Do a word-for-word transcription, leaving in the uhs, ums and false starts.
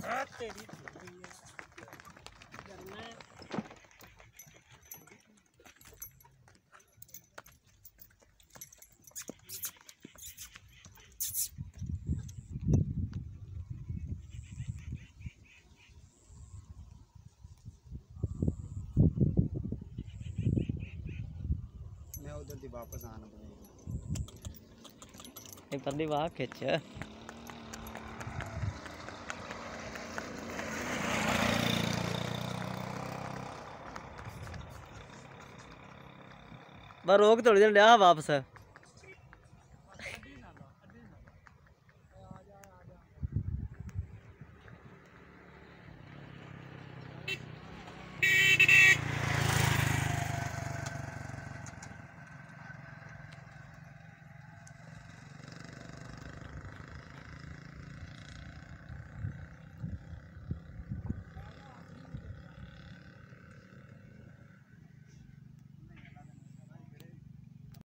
तेरी मैं उधर से वापस आना ये परली वाह खिंच बस रोक थोड़ी देर लिया वापस।